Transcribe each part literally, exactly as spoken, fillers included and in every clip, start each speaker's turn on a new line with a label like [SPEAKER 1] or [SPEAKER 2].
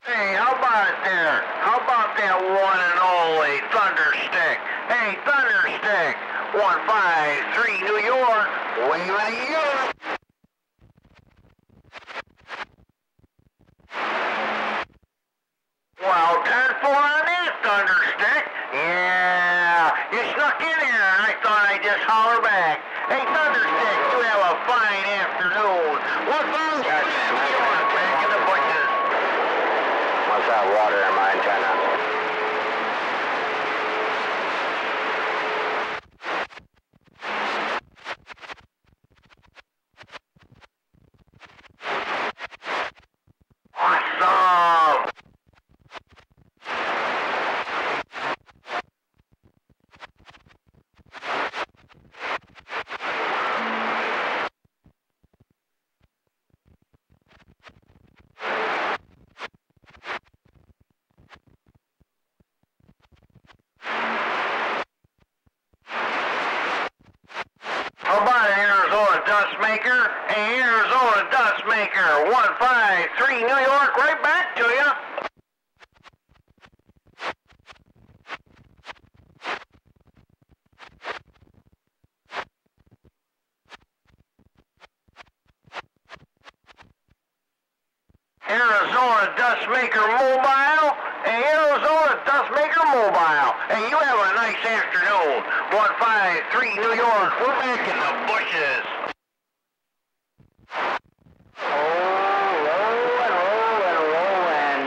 [SPEAKER 1] Hey, how about it there? How about that one and only Thunderstick? Hey, Thunderstick, one five three New York, waving at you. Well, ten four on that, Thunderstick. Yeah, you snuck in here, and I thought I'd just holler back. Hey, Thunderstick, you have a fine afternoon. One five three New York, back in the bushes.
[SPEAKER 2] What's that water in my antenna?
[SPEAKER 1] Awesome! How about an Arizona Dust Maker? Hey, Arizona Dust Maker, one five three New York, right back to you. Arizona Dust Maker Mobile. Hey, Arizona Dust Maker Mobile. Hey, you have a nice afternoon. one five three New York. We're back in the bushes.
[SPEAKER 2] Oh, rolling, rolling, rolling.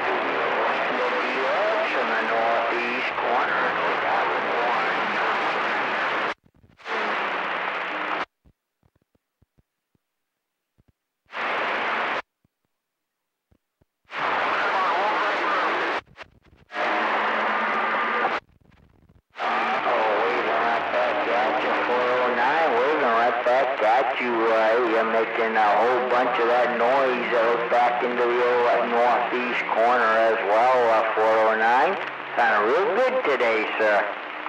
[SPEAKER 2] Yes, in the northeast corner. Got you, uh, you're making a whole bunch of that noise uh, back into the old uh, northeast corner as well, uh, four oh nine. Sounding real good today, sir.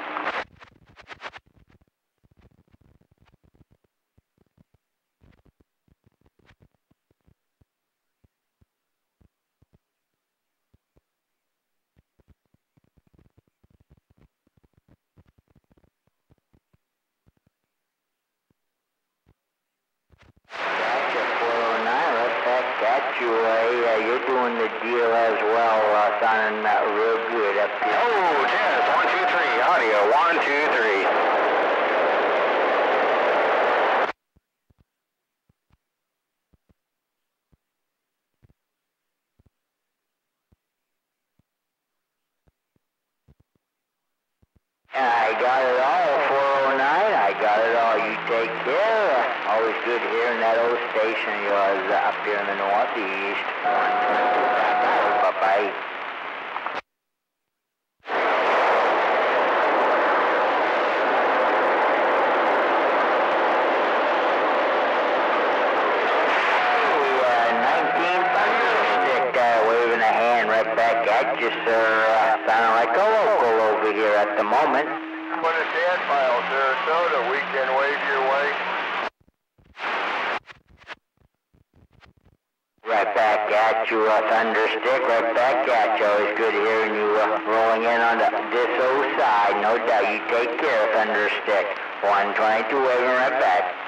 [SPEAKER 2] Got you, uh, yeah, you're doing the deal as well, uh, sounding uh, real good up here.
[SPEAKER 1] Oh, Jazz, one, two, three, audio, one, two, three.
[SPEAKER 2] I got it all, four oh nine, I got it all, you take care. Uh, always good hearing that old station of yours uh, up here in the northeast. Bye-bye. Back at you, sir. Uh, sounding like a local over here at the moment.
[SPEAKER 3] Put a dad file, Sarasota. Weekend wave your way.
[SPEAKER 2] Right back at you, uh, Thunderstick. Right back at you. Always good hearing you uh, rolling in on the, this old side. No doubt. You take care, Thunderstick. one twenty-two waving right back.